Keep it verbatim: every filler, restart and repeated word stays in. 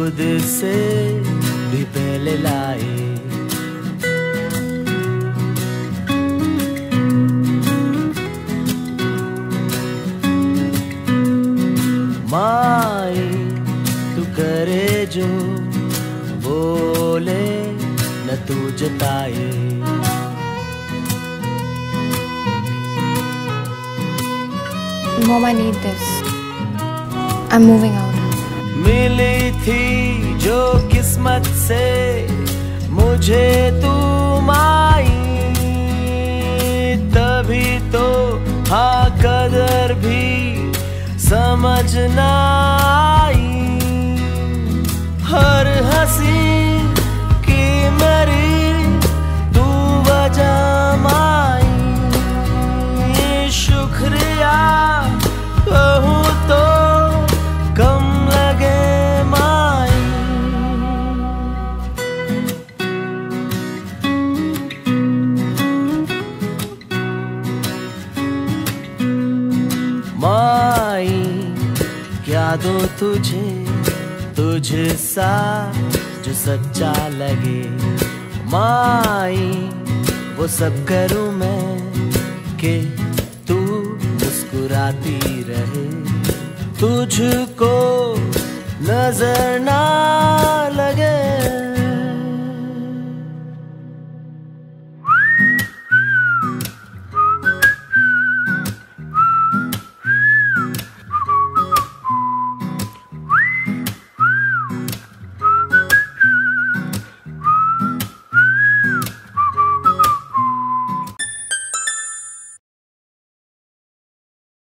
खुद से भी पहले लाए। माई तू करे जो बोले न तू जताए। Mom, I need this. I'm moving out. मिली थी जो किस्मत से मुझे तू माई, तभी तो हाँ कदर भी समझ ना आई। हर हंसी की मेरी तू वजह माई, शुक्रिया कहूँ तो कम लगे माई। माई क्या दो तुझे, तुझ सा जो सच्चा लगे। माई वो सब करूँ मैं कि तू मुस्कुराती रहे। तुझको नजर ना